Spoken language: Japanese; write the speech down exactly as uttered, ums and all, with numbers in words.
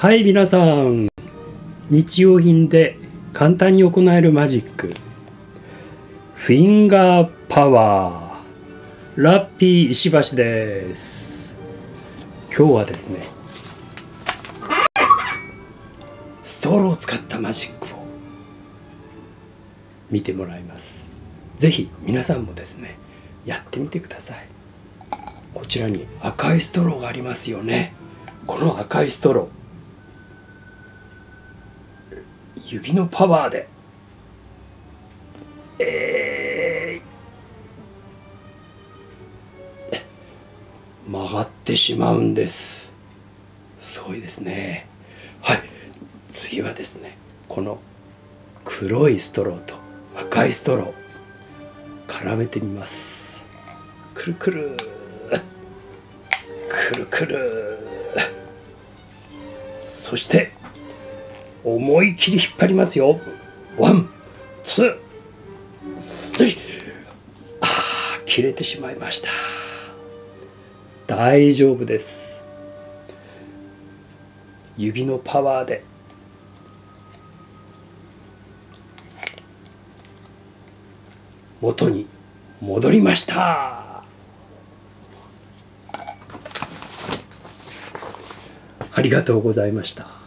はい、皆さん、日用品で簡単に行えるマジック、フィンガーパワーラッピー石橋です。今日はですね、ストローを使ったマジックを見てもらいます。ぜひ皆さんもですね、やってみてください。こちらに赤いストローがありますよね。この赤いストロー、指のパワーで、えー、曲がってしまうんです。すごいですね。はい、次はですね、この黒いストローと赤いストロー絡めてみます。くるくるくるくる、そして思い切り引っ張りますよ。ワン、ツー、スリー。あー、切れてしまいました。大丈夫です。指のパワーで元に戻りました。ありがとうございました。